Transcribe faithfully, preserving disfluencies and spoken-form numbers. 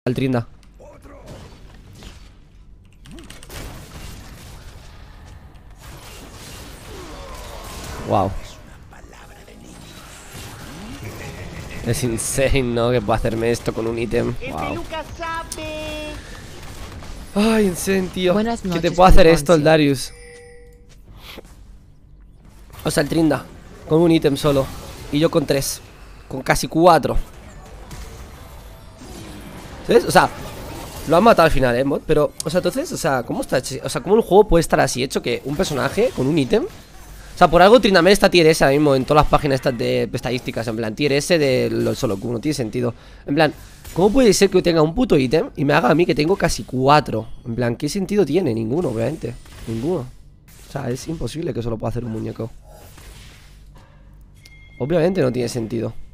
Al Trinda. Wow. Es insane, ¿no? Que pueda hacerme esto con un ítem. Wow. Ay, insane, tío. Buenas noches, que te pueda hacer Ponzi. esto el Darius. O sea, el Trinda. Con un ítem solo. Y yo con tres. Con casi cuatro. ¿Sabes? O sea, lo han matado al final, ¿eh, mod? Pero, o sea, entonces, o sea, ¿cómo está hecho? O sea, ¿cómo el juego puede estar así hecho que un personaje con un ítem? O sea, por algo Tryndamere está tier S ahora mismo en todas las páginas estas de estadísticas. En plan, tier S de los solo Q. No tiene sentido. En plan, ¿cómo puede ser que yo tenga un puto ítem y me haga a mí que tengo casi cuatro? En plan, ¿qué sentido tiene? Ninguno, obviamente. Ninguno. O sea, es imposible que eso lo pueda hacer un muñeco. Obviamente no tiene sentido.